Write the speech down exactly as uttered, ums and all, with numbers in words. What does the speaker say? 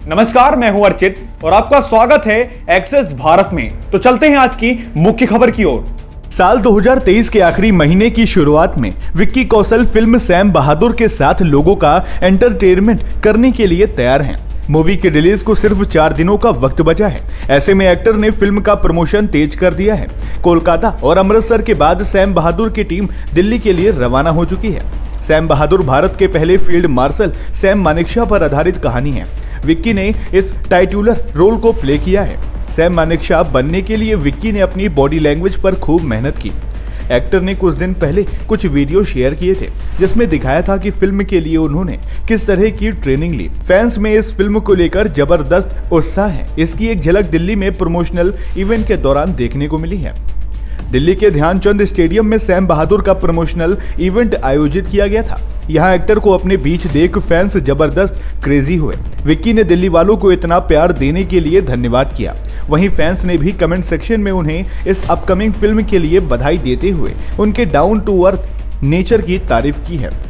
नमस्कार, मैं हूं अर्चित और आपका स्वागत है एक्सेस भारत में। तो चलते हैं आज की मुख्य खबर की ओर। साल दो हज़ार तेईस के आखिरी महीने की शुरुआत में विक्की कौशल फिल्म सैम बहादुर के साथ लोगों का एंटरटेनमेंट करने के लिए तैयार हैं। मूवी की रिलीज को सिर्फ चार दिनों का वक्त बचा है। ऐसे में एक्टर ने फिल्म का प्रमोशन तेज कर दिया है। कोलकाता और अमृतसर के बाद सैम बहादुर की टीम दिल्ली के लिए रवाना हो चुकी है। सैम बहादुर भारत के पहले फील्ड मार्शल सैम मानेकशॉ पर आधारित कहानी है। विक्की ने इस टाइटुलर रोल को प्ले किया है। सैम मानेकशॉ बनने के लिए विक्की ने अपनी बॉडी लैंग्वेज पर खूब मेहनत की। एक्टर ने कुछ दिन पहले कुछ वीडियो शेयर किए थे जिसमें दिखाया था कि फिल्म के लिए उन्होंने किस तरह की ट्रेनिंग ली। फैंस में इस फिल्म को लेकर जबरदस्त उत्साह है। इसकी एक झलक दिल्ली में प्रमोशनल इवेंट के दौरान देखने को मिली है। दिल्ली के ध्यानचंद स्टेडियम में सैम बहादुर का प्रमोशनल इवेंट आयोजित किया गया था। यहाँ एक्टर को अपने बीच देख फैंस जबरदस्त क्रेजी हुए। विक्की ने दिल्ली वालों को इतना प्यार देने के लिए धन्यवाद किया। वहीं फैंस ने भी कमेंट सेक्शन में उन्हें इस अपकमिंग फिल्म के लिए बधाई देते हुए उनके डाउन टू अर्थ नेचर की तारीफ की है।